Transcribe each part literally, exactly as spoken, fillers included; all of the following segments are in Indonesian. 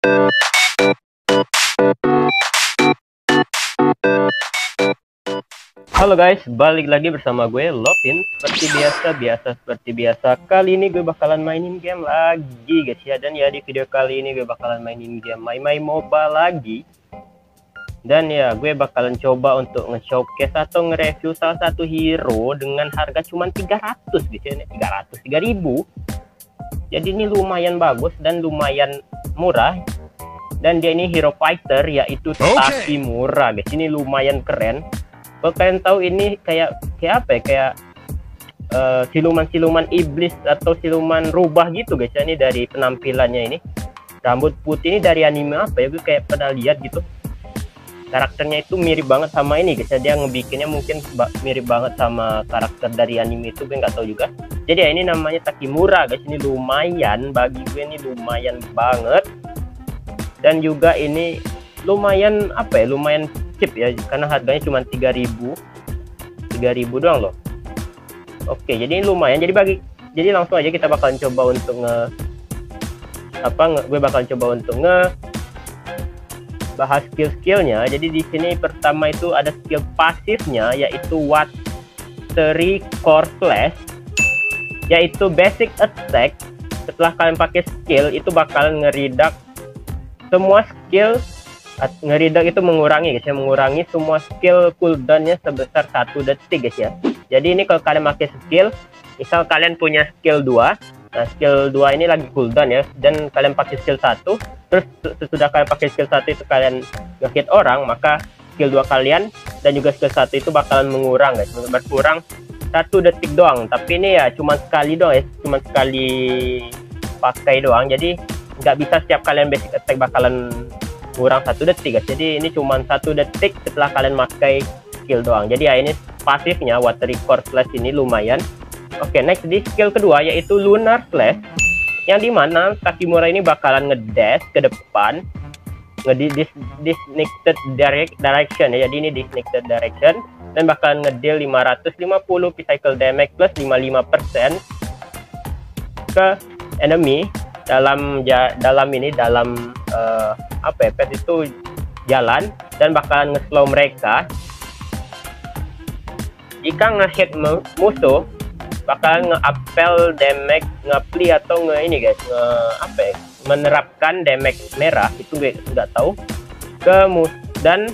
Halo guys, balik lagi bersama gue Lopin. Seperti biasa, biasa seperti biasa. Kali ini gue bakalan mainin game lagi guys ya. Dan ya di video kali ini gue bakalan mainin game My My Mobile lagi. Dan ya gue bakalan coba untuk nge-showcase atau nge-review salah satu hero dengan harga cuma tiga ratus gitu ya. tiga ratus, tiga ribu. Jadi ini lumayan bagus dan lumayan murah. Dan dia ini hero fighter, yaitu Takimura guys. Ini lumayan keren. Kalau kalian tahu ini kayak kayak apa ya, kayak uh, siluman-siluman iblis atau siluman rubah gitu guys ya. Ini dari penampilannya ini, rambut putih ini dari anime apa ya, gue kayak pernah lihat gitu. Karakternya itu mirip banget sama ini guys ya. Dia ngebikinnya mungkin mirip banget sama karakter dari anime itu, gue nggak tahu juga. Jadi ya ini namanya Takimura guys. Ini lumayan, bagi gue ini lumayan banget. Dan juga ini lumayan apa ya, lumayan cheap ya, karena harganya cuma tiga ribu doang loh. Oke, jadi ini lumayan. Jadi bagi jadi langsung aja kita bakalan coba untuk nge apa nge, gue bakalan coba untuk nge bahas skill-skillnya. Jadi di sini pertama itu ada skill pasifnya, yaitu Watery Core Slash, yaitu basic attack. Setelah kalian pakai skill itu bakalan ngeridak semua skill. Ngeridak itu mengurangi guys ya, mengurangi semua skill cooldownnya sebesar satu detik guys ya. Jadi ini kalau kalian pakai skill, misal kalian punya skill dua, nah skill dua ini lagi cooldown ya, dan kalian pakai skill satu, terus sesudah kalian pakai skill satu itu kalian nge-hit orang, maka skill dua kalian dan juga skill satu itu bakalan mengurang guys, berkurang satu detik doang. Tapi ini ya cuma sekali doang ya, cuma sekali pakai doang. Jadi nggak bisa setiap kalian basic attack bakalan kurang satu detik guys. Jadi ini cuma satu detik setelah kalian pakai skill doang. Jadi ya ini pasifnya Watery Core Slash ini lumayan. Oke, next di skill kedua yaitu Lunar Slash, yang dimana Takimura ini bakalan ngedash ke depan, nge disconnected direct direction ya. Jadi ini disconnected direction dan bakalan ngedeal lima ratus lima puluh physical damage plus lima puluh lima persen ke enemy dalam ja, dalam ini dalam uh, apa ya, pet itu jalan, dan bakalan nge-slow mereka. Jika nge-hit musuh bakalan nge-appel damage, nge-apply atau nge ini guys, nge apa ya, menerapkan damage merah, itu gue nggak tahu ke mus dan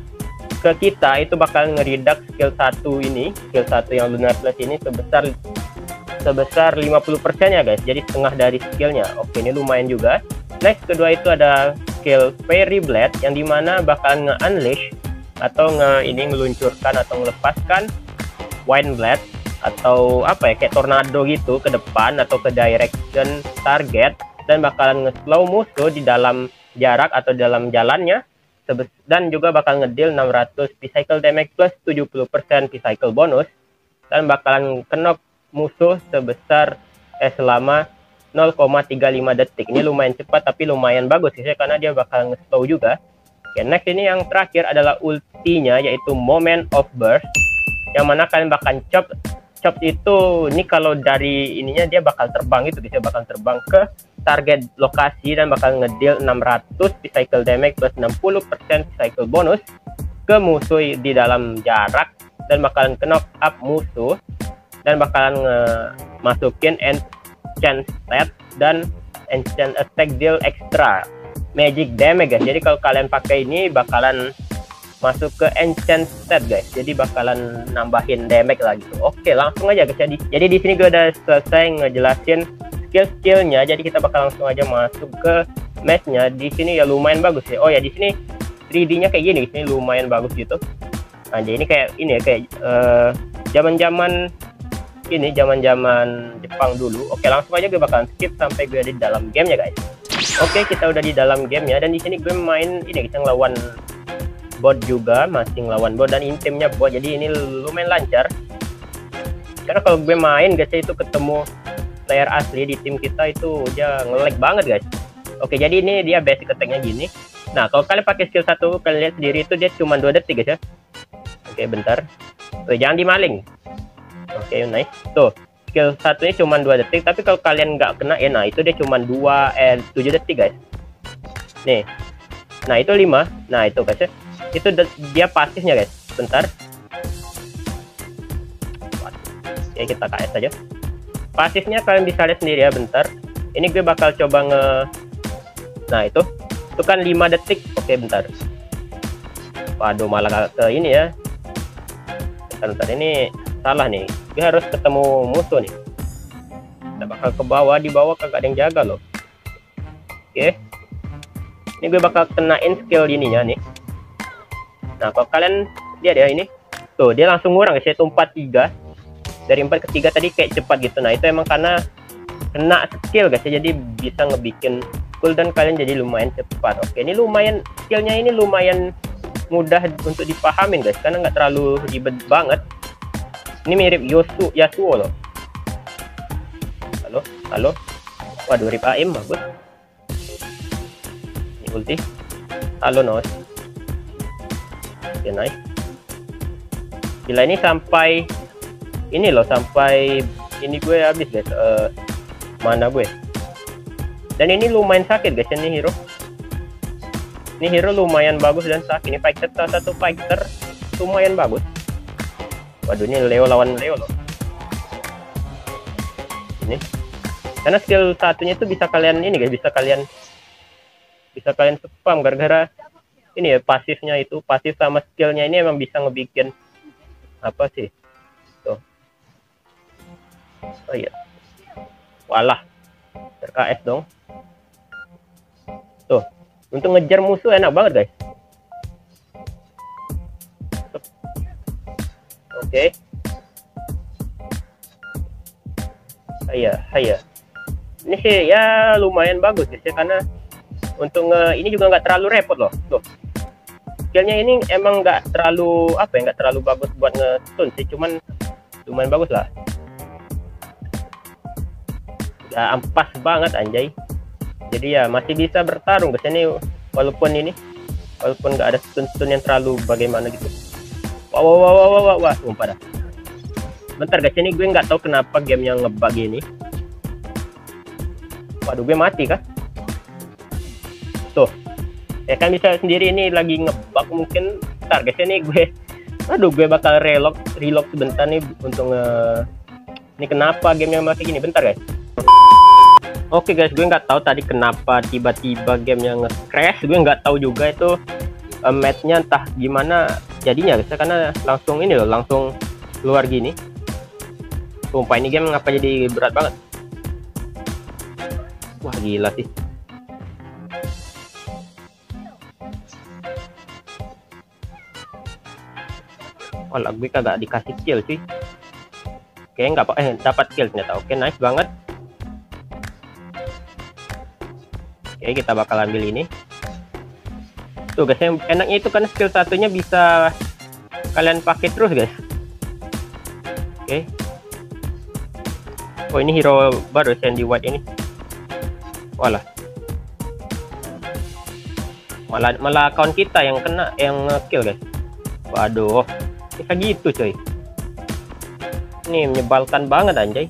ke kita itu bakal ngeridak skill satu ini, skill satu yang Lunar Slash ini sebesar sebesar lima puluh persen ya guys. Jadi setengah dari skillnya. Oke, ini lumayan juga. Next kedua itu ada skill Fairy Blade, yang dimana bakal nge-unleash atau nge ini meluncurkan atau melepaskan Wind Blade atau apa ya, kayak tornado gitu ke depan atau ke direction target, dan bakalan nge-slow musuh di dalam jarak atau dalam jalannya, dan juga bakal ngedeal enam ratus physical damage plus tujuh puluh persen physical bonus, dan bakalan knock musuh sebesar eh selama nol koma tiga lima detik. Ini lumayan cepat tapi lumayan bagus ya, karena dia bakal nge-slow juga. Oke, next ini yang terakhir adalah ultinya, yaitu Moment of Burst, yang mana kalian bakal chop chop itu ini kalau dari ininya dia bakal terbang itu bisa bakal terbang ke target lokasi dan bakal ngedeal enam ratus physical damage plus enam puluh persen physical bonus ke musuh di dalam jarak, dan bakalan knock up musuh, dan bakalan masukin enchant stat dan enchant attack deal extra magic damage guys. Jadi kalau kalian pakai ini bakalan masuk ke enchant stat guys, jadi bakalan nambahin damage lagi. Oke, langsung aja guys. Jadi jadi di sini gue udah selesai ngejelasin skill-skillnya, jadi kita bakal langsung aja masuk ke matchnya. Di sini ya lumayan bagus ya. Oh ya, di sini tiga D-nya kayak gini, di sini lumayan bagus gitu. Nah, jadi ini kayak ini ya, kayak zaman-zaman uh, ini zaman-zaman Jepang dulu. Oke, langsung aja gue bakalan skip sampai gue ada di dalam gamenya guys. Oke, kita udah di dalam gamenya, dan di sini gue main ini kita ngelawan bot juga, masih ngelawan bot dan intimnya bot. Jadi ini lumayan lancar. Karena kalau gue main guys itu ketemu player asli di tim kita itu dia nge-lag banget guys. Oke, jadi ini dia basic attack-nya gini. Nah, kalau kalian pakai skill satu, kalian lihat sendiri itu dia cuma dua detik guys ya. Oke, bentar. Oke, jangan dimaling. Oke, okay, nice. Tuh, skill satunya cuma dua detik, tapi kalau kalian nggak kena ya, nah itu dia cuma dua eh tujuh detik guys. nih. Nah itu lima. Nah itu guys ya, itu dia pasifnya guys. Bentar, oke kita K S aja. Pasifnya kalian bisa lihat sendiri ya. Bentar, ini gue bakal coba nge, nah itu itu kan lima detik. Oke bentar, waduh malah ke ini ya. Bentar, bentar ini salah nih, gue harus ketemu musuh nih. Kita bakal ke bawah, di bawah kagak ada yang jaga loh. Oke, ini gue bakal kenain skill ininya nih. Nah kalau kalian lihat ya, ini tuh dia langsung ngurang guys, itu empat tiga dari empat ke tiga tadi kayak cepat gitu. Nah itu emang karena kena skill guys ya, jadi bisa ngebikin cooldown kalian jadi lumayan cepat. Oke, ini lumayan skillnya, ini lumayan mudah untuk dipahamin guys, karena nggak terlalu ribet banget. Ini mirip Yosu Yasuo loh. Halo halo, waduh rip A M bagus. Ini ulti, halo nos. Oke nice. Gila, ini sampai ini loh, sampai ini gue habis guys, uh, mana gue. Dan ini lumayan sakit guys, ini hero. Ini hero lumayan bagus dan sakit. Ini fighter, salah satu fighter lumayan bagus. Waduh, ini Leo lawan Leo loh. Ini karena skill satunya itu bisa kalian ini guys, bisa kalian bisa kalian spam gara-gara ini ya, pasifnya itu, pasif sama skillnya ini emang bisa ngebikin apa sih tuh. Oh iya, walah R K S dong tuh. Untuk ngejar musuh enak banget guys. Oke, iya iya, ini sih ya lumayan bagus guys ya, karena untuk nge ini juga nggak terlalu repot loh tuh. Skillnya ini emang nggak terlalu apa ya, nggak terlalu bagus buat nge-stun sih, cuman lumayan bagus lah. Ya ampas banget anjay. Jadi ya masih bisa bertarung guys ini, walaupun ini walaupun nggak ada stun-stun yang terlalu bagaimana gitu. Wah wah wah wah wah wah, sumpah dah. Bentar guys, ini gue nggak tahu kenapa game yang ngebug ini. Waduh, gue mati kah? Tuh, ya kan bisa sendiri ini lagi ngebug mungkin. Bentar guys, ini gue, aduh gue bakal reload reload sebentar nih untuk nge. Ini kenapa game yang masih gini? Bentar guys. Oke guys, gue nggak tahu tadi kenapa tiba-tiba game yang nge-crash. Gue nggak tahu juga itu uh, matchnya entah gimana jadinya guys, karena langsung ini loh, langsung keluar gini. Sumpah ini game ngapa jadi berat banget. Wah gila sih. Walah, gue kagak dikasih kill sih. Oke, nggak apa eh dapat kill ternyata. Oke, nice banget. Oke, kita bakal ambil ini. Tuh guys, yang enaknya itu kan skill satunya bisa kalian pakai terus guys. Oke. Oh ini hero baru Sandy White ini. Walah. Malah malah account kita yang kena, yang kill guys. Waduh, bisa gitu coy. Ini menyebalkan banget anjay.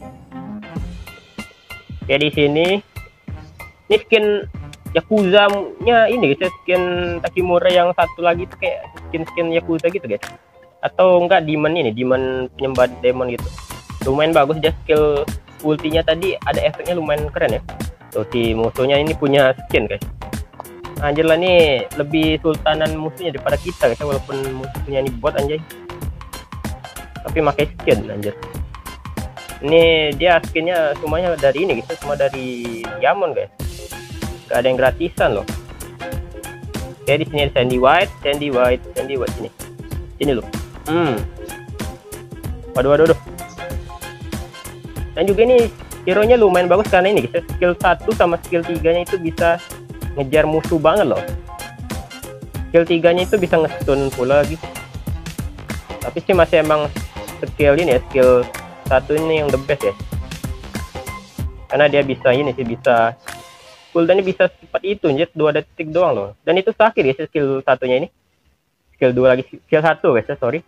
Ya di sini ini skin Yakuza-nya ini guys, skin Takimura yang satu lagi tuh kayak skin-skin Yakuza gitu guys. Atau enggak demon ini, demon penyembah demon gitu. Lumayan bagus dia, skill ultinya tadi ada efeknya lumayan keren ya. Tuh si musuhnya ini punya skin guys. Anjir lah, nih lebih sultanan musuhnya daripada kita guys, walaupun musuhnya ini bot anjay. Tapi pakai skin anjir. Ini dia skinnya semuanya dari ini guys, semua dari Diamond guys. Gak ada yang gratisan loh. Oke, di sini Sandy White, Sandy White, Sandy White sini. Sini loh. Hmm. Waduh, waduh, waduh. Dan juga ini hero-nya lumayan bagus karena ini guys, skill satu sama skill tiga-nya itu bisa ngejar musuh banget loh. Skill tiga-nya itu bisa nge-stun pula lagi. Tapi sih masih emang skill ini ya, skill satu ini yang the best ya. Karena dia bisa ini sih, bisa cooldownnya bisa cepat itu, jet dua detik doang loh. Dan itu sakit guys, skill satunya ini. Skill dua lagi, skill satu guys, sorry.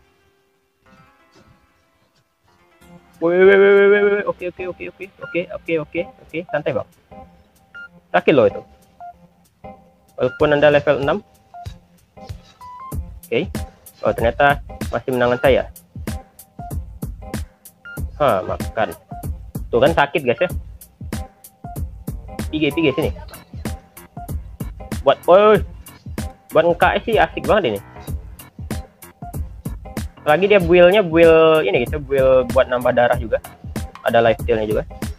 Woi, woi, woi, woi, woi, oke, oke, oke, oke, oke, oke, oke, oke, santai bang. Sakit loh itu. walaupun anda level enam. Oke, okay. Oh ternyata masih menangan saya. Hah, makan tuh kan sakit guys ya. Pigi pigi sini buat oh buat nge-K S sih asik banget ini. Lagi dia build-nya build ini gitu, build buat nambah darah juga. Ada lifesteal-nya juga.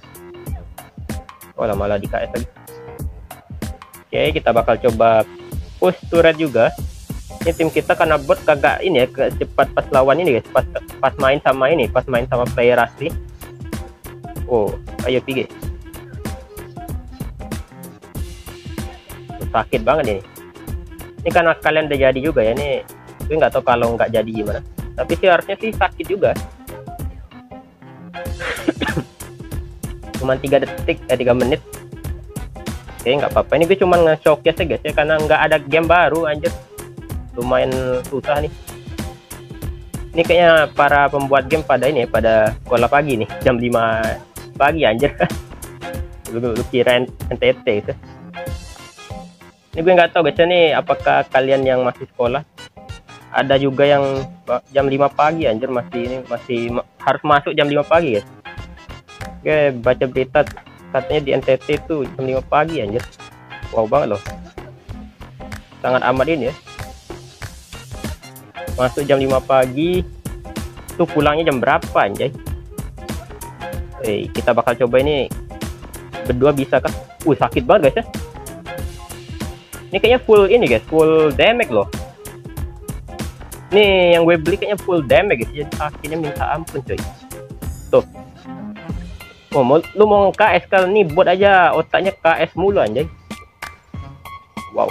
Oh, malah di K S lagi. Oke, kita bakal coba push turret juga. Ini tim kita karena bot kagak ini ya, ke cepat pas lawan ini guys, pas pas main sama ini, pas main sama player asli. Oh, ayo P G. Sakit banget ini. Ini karena kalian udah jadi juga ya nih. Gue nggak tahu kalau nggak jadi gimana. Tapi sih harusnya sih sakit juga. Cuman tiga detik, eh tiga menit. Oke, nggak apa-apa. Ini gue cuman nge-showcase guys ya, karena nggak ada game baru anjir. Lumayan susah nih. Ini kayaknya para pembuat game pada ini ya, pada sekolah pagi nih, jam lima pagi anjir. lu, lu kira N T T itu. Ini gue nggak tahu guys nih, apakah kalian yang masih sekolah, ada juga yang jam lima pagi anjir, masih ini masih ma harus masuk jam lima pagi guys. Oke, baca berita katanya di N T T itu jam lima pagi anjir. Wow banget loh. Sangat amat ini ya. Masuk jam lima pagi. Tuh pulangnya jam berapa anjay? Eh, kita bakal coba ini berdua bisa kah? Uh, sakit banget guys ya. Ini kayaknya full ini guys, full damage loh. Nih yang gue beli kayaknya full damage guys, jadi sakitnya minta ampun coy. Tuh. Oh, mau, lu mau K S kan nih, bot aja otaknya K S mulu anjay. Wow.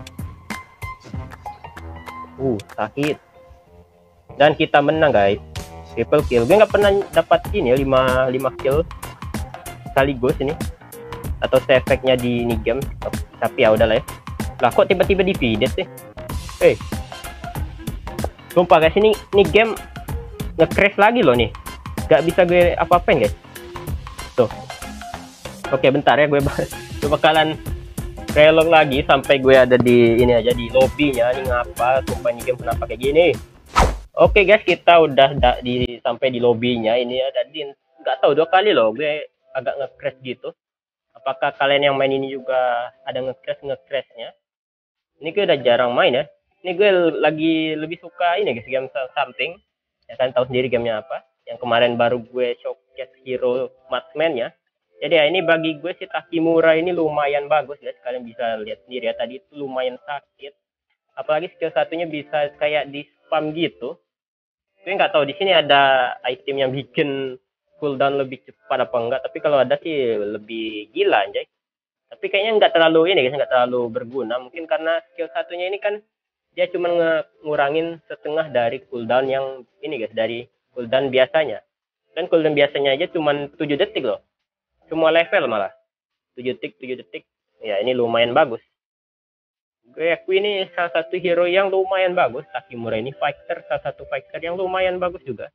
Uh, sakit. Dan kita menang guys. Triple kill. Gue nggak pernah dapat ini ya, lima, lima kill sekaligus ini. Atau efeknya di ini game. Oh, tapi ya udahlah ya. Lah kok tiba-tiba di feed sih? Eh. Sumpah guys, ini ini game nge-crash lagi loh nih. Gak bisa gue apa-apain guys. Tuh. Oke, bentar ya, gue, gue bakalan relog lagi sampai gue ada di ini aja, di lobbynya. Ini ngapa? Sumpah ini game kenapa kayak gini? Oke guys, kita udah da, di sampai di lobbynya ini ya. Tadi nggak tahu dua kali loh gue agak nge-crash gitu. Apakah kalian yang main ini juga ada nge-crash nge-crashnya? Ini gue udah jarang main ya. Ini gue lagi lebih suka ini guys, game something. Ya kan tahu sendiri gamenya apa. Yang kemarin baru gue showcase hero marksman ya. Jadi ya ini bagi gue si Takimura ini lumayan bagus guys. Kalian bisa lihat sendiri ya, tadi itu lumayan sakit. Apalagi skill satunya bisa kayak di spam gitu. Gue nggak tahu di sini ada item yang bikin cooldown lebih cepat apa enggak. Tapi kalau ada sih lebih gila anjay. Tapi kayaknya nggak terlalu ini guys, nggak terlalu berguna. Mungkin karena skill satunya ini kan dia cuma ngurangin setengah dari cooldown yang ini guys, dari cooldown biasanya. Dan cooldown biasanya aja cuma tujuh detik loh. Semua level malah. tujuh detik, tujuh detik. Ya ini lumayan bagus. Gue akui ini salah satu hero yang lumayan bagus. Takimura ini fighter, salah satu fighter yang lumayan bagus juga.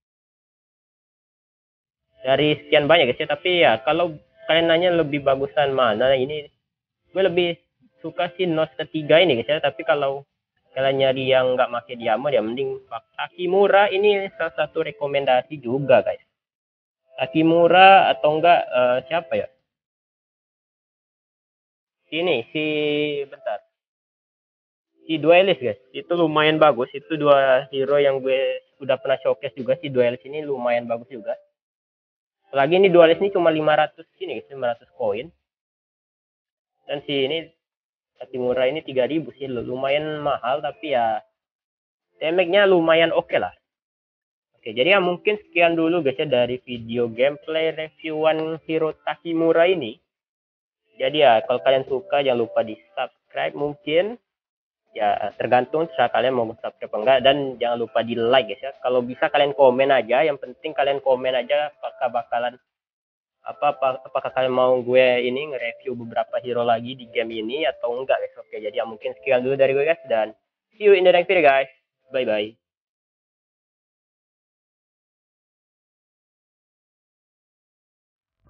Dari sekian banyak guys ya, tapi ya kalau kalian nanya lebih bagusan mana, ini gue lebih suka sih Nos ketiga ini guys ya. Tapi kalau kalian nyari yang nggak pakai diamond ya mending Takimura, ini salah satu rekomendasi juga guys. Takimura atau enggak uh, siapa ya? Ini si bentar. Si Duelist guys, itu lumayan bagus. Itu dua hero yang gue udah pernah showcase juga. Si Duelist ini lumayan bagus juga. Lagi ini Duelist ini cuma lima ratus ini guys, lima ratus koin. Dan si ini Takimura ini tiga ribu sih, lumayan mahal tapi ya damage-nya lumayan oke okay lah. Oke, jadi ya mungkin sekian dulu guys ya dari video gameplay reviewan hero Takimura ini. Jadi ya kalau kalian suka jangan lupa di subscribe mungkin. Ya tergantung cara kalian mau subscribe apa enggak, dan jangan lupa di like guys ya. Kalau bisa kalian komen aja, yang penting kalian komen aja apakah bakalan apa, apa apakah kalian mau gue ini nge-review beberapa hero lagi di game ini atau enggak guys. Oke, jadi ya mungkin sekian dulu dari gue guys, dan see you in the next video guys. Bye bye.